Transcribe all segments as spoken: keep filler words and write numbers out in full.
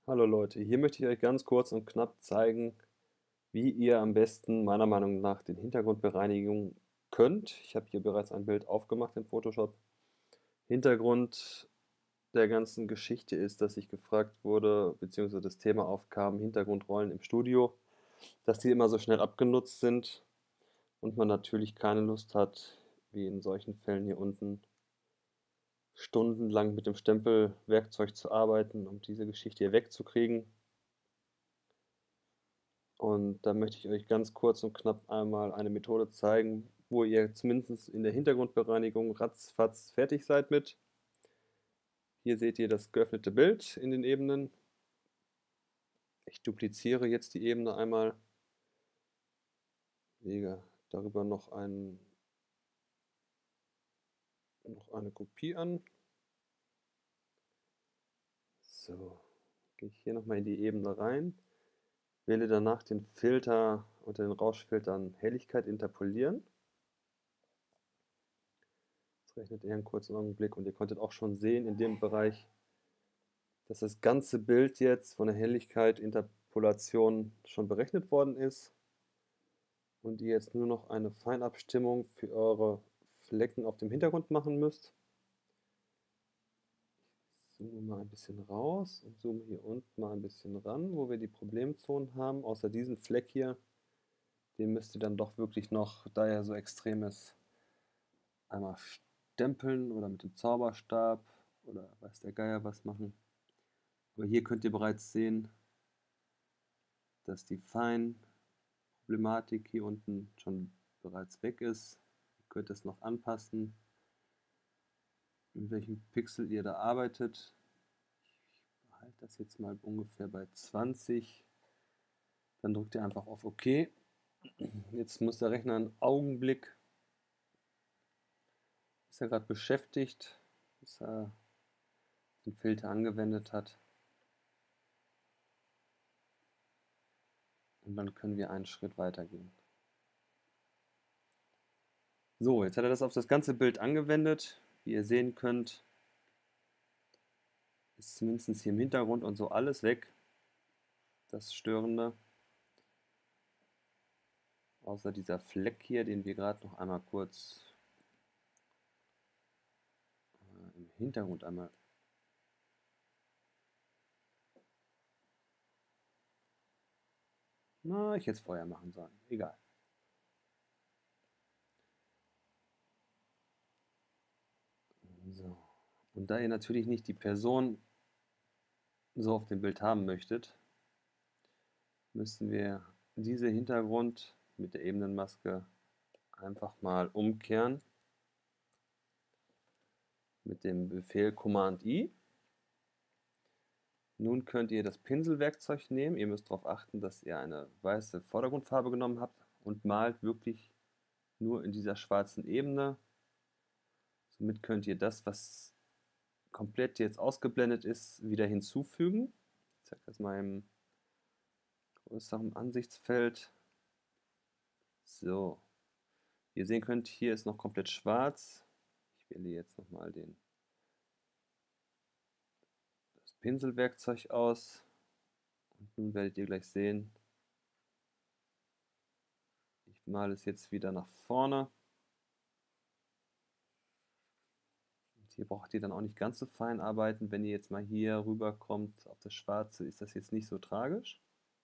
Hallo Leute, hier möchte ich euch ganz kurz und knapp zeigen, wie ihr am besten meiner Meinung nach den Hintergrund bereinigen könnt. Ich habe hier bereits ein Bild aufgemacht in Photoshop. Hintergrund der ganzen Geschichte ist, dass ich gefragt wurde, beziehungsweise das Thema aufkam, Hintergrundrollen im Studio, dass die immer so schnell abgenutzt sind und man natürlich keine Lust hat, wie in solchen Fällen hier unten, stundenlang mit dem Stempelwerkzeug zu arbeiten, um diese Geschichte hier wegzukriegen. Und da möchte ich euch ganz kurz und knapp einmal eine Methode zeigen, wo ihr zumindest in der Hintergrundbereinigung ratzfatz fertig seid mit. Hier seht ihr das geöffnete Bild in den Ebenen. Ich dupliziere jetzt die Ebene einmal, lege darüber noch, ein, noch eine Kopie an. So, gehe ich hier nochmal in die Ebene rein, wähle danach den Filter unter den Rauschfiltern Helligkeit interpolieren. Das rechnet eher einen kurzen Augenblick und ihr konntet auch schon sehen in dem Bereich, dass das ganze Bild jetzt von der Helligkeit Interpolation schon berechnet worden ist und ihr jetzt nur noch eine Feinabstimmung für eure Flecken auf dem Hintergrund machen müsst. Ich zoome mal ein bisschen raus und zoome hier unten mal ein bisschen ran, wo wir die Problemzonen haben. Außer diesen Fleck hier, den müsst ihr dann doch wirklich noch, da er so extrem ist, einmal stempeln oder mit dem Zauberstab oder weiß der Geier was machen. Aber hier könnt ihr bereits sehen, dass die Feinproblematik hier unten schon bereits weg ist. Ihr könnt es noch anpassen, in welchem Pixel ihr da arbeitet. Ich behalte das jetzt mal ungefähr bei zwanzig. Dann drückt ihr einfach auf OK. Jetzt muss der Rechner einen Augenblick, ist er gerade beschäftigt, bis er den Filter angewendet hat. Und dann können wir einen Schritt weitergehen. So, jetzt hat er das auf das ganze Bild angewendet. Wie ihr sehen könnt, ist zumindest hier im Hintergrund und so alles weg. Das Störende. Außer dieser Fleck hier, den wir gerade noch einmal kurz äh, im Hintergrund einmal Na, ich hätte es vorher machen sollen. Egal. So. Und da ihr natürlich nicht die Person so auf dem Bild haben möchtet, müssen wir diese Hintergrund mit der Ebenenmaske einfach mal umkehren mit dem Befehl Command I. Nun könnt ihr das Pinselwerkzeug nehmen. Ihr müsst darauf achten, dass ihr eine weiße Vordergrundfarbe genommen habt und malt wirklich nur in dieser schwarzen Ebene. Somit könnt ihr das, was komplett jetzt ausgeblendet ist, wieder hinzufügen. Ich zeige das mal im größeren Ansichtsfeld. So, wie ihr sehen könnt, hier ist noch komplett schwarz. Ich wähle jetzt nochmal den das Pinselwerkzeug aus und nun werdet ihr gleich sehen, ich male es jetzt wieder nach vorne. Und hier braucht ihr dann auch nicht ganz so fein arbeiten. Wenn ihr jetzt mal hier rüber kommt auf das Schwarze, ist das jetzt nicht so tragisch.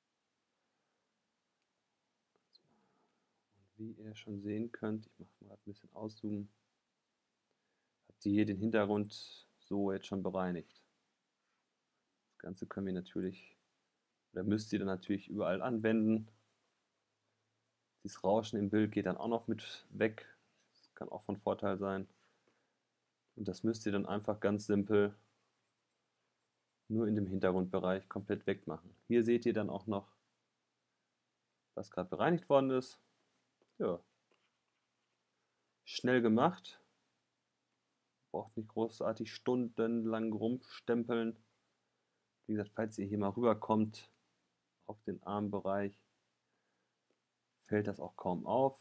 Wie ihr schon sehen könnt, ich mache mal ein bisschen auszoomen, habt ihr hier den Hintergrund so jetzt schon bereinigt. Das Ganze können wir natürlich, oder müsst ihr dann natürlich überall anwenden. Dieses Rauschen im Bild geht dann auch noch mit weg. Das kann auch von Vorteil sein. Und das müsst ihr dann einfach ganz simpel nur in dem Hintergrundbereich komplett wegmachen. Hier seht ihr dann auch noch, was gerade bereinigt worden ist. Ja, schnell gemacht. Braucht nicht großartig stundenlang rumstempeln. Wie gesagt, falls ihr hier mal rüberkommt auf den Armbereich, fällt das auch kaum auf.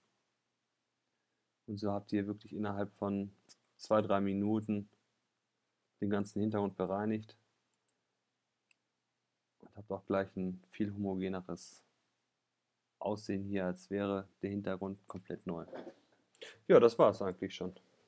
Und so habt ihr wirklich innerhalb von zwei, drei Minuten den ganzen Hintergrund bereinigt. habt auch gleich ein viel homogeneres Aussehen hier, als wäre der Hintergrund komplett neu. Ja, das war es eigentlich schon.